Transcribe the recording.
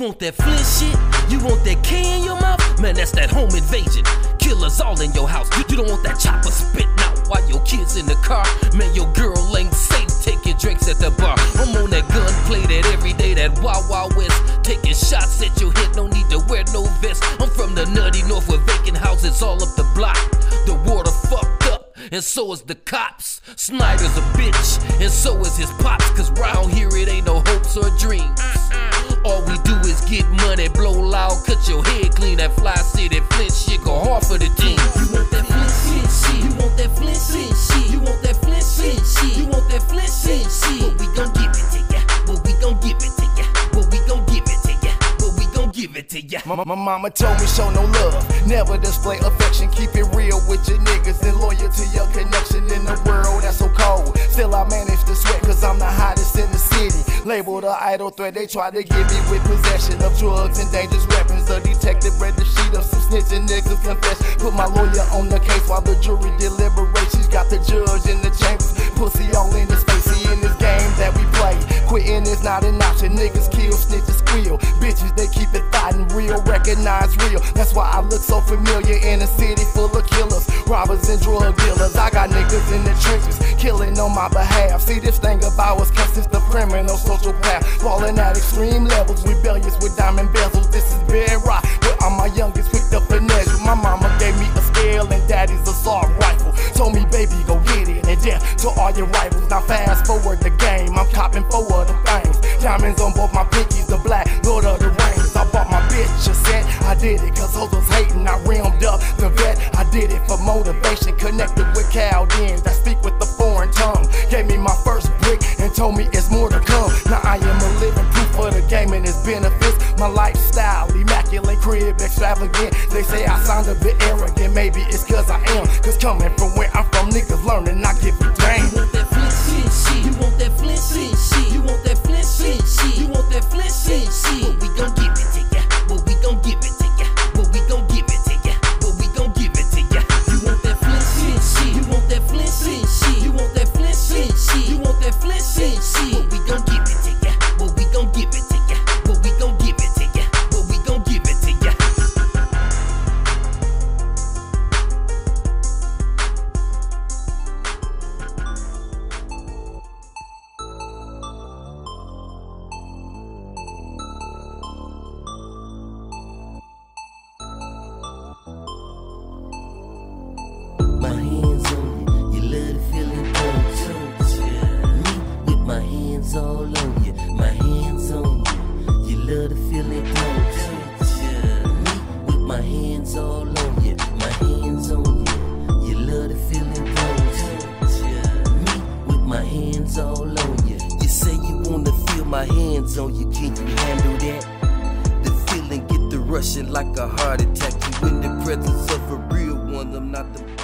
want that Flint shit? You want that K in your mouth? Man, that's that home invasion. Killers all in your house. You don't want that chopper spitting out while your kids in the car. Man, your girl ain't safe taking drinks at the bar. I'm on that gunplay that every day, that Wild Wild West. Taking shots at your head, no need to wear no vest. I'm from the nutty north with vacant houses all up the block. The water fucked up, and so is the cops. Snyder's a bitch, and so is his pops. Cause round here it ain't no hopes or dreams. All we do is get money, blow loud, cut your head clean. That Fly City Flint shit go hard for the team. You want that Flint shit? You want that Flint shit? You want that Flint shit? You want that Flint shit? But we gon' give it to ya. But we gon' give it to ya. But we gon' give it to ya. But we gon' give it to ya. My mama told me show no love, never display affection. Keep it real with your niggas and loyal to your connection in the world that's so cold. Still I manage to sweat cause I'm the hottest in the city. Labeled an idle threat, they try to get me with possession of drugs and dangerous weapons. The detective read the sheet of some snitching niggas confess. Put my lawyer on the case while the jury deliberates. She's got the judge in the chambers, pussy all in his face. See, in this game that we play, quitting is not an option. Niggas kill, snitches squeal. Bitches, they keep it fighting real, recognize real. That's why I look so familiar in a city full of killers, robbers and drug dealers. I got niggas in the trenches, killing on my behalf. See, this thing about us cause it's the criminal social path. Falling at extreme levels, rebellious with diamond bezels. This is very rock, but I'm my youngest picked up a measure. My mama gave me a scale and daddy's assault rifle. Told me, baby, go get it, and death to all your rivals. Now fast forward the game, I'm copping 4 of the things. Diamonds on both my pinkies, the black, Lord of the Rings. I bought my bitch a set, I did it cause hoes was hating. I rimmed up the vet, I did it for motivation. Connected with Chaldeans that speak with the foreign tongue. Gave me my first brick and told me it's more to come. Now I am a living proof for the game and its benefits. My lifestyle, immaculate, crib, extravagant. They say I sound a bit arrogant, maybe it's cause I am. Cause coming from where I'm from, niggas learning, I give a damn. You want that Flint shit? You want that Flint shit? You want that Flint shit? You want that Flint shit? But we gon' give it to ya. But we gon' give it to ya. But we gon' give it to ya. But we gon' give it to ya. You want that Flint shit? You want that Flint shit? You want that Flint shit? You want that Flint shit? But we gon' give it to ya. But we gon' give it to ya. But we gon' give it to ya. But we gon' give it to ya. My hands on you, you love the feeling, don't you? Me with my hands all on you, my hands on you, you love the feeling, don't you? Me with my hands all on you, my hands on you, you love the feeling, don't you? Me with my hands all on you. You say you wanna feel my hands on you, can you handle that? The feeling get the rushing like a heart attack. You in the presence of a real one, I'm not the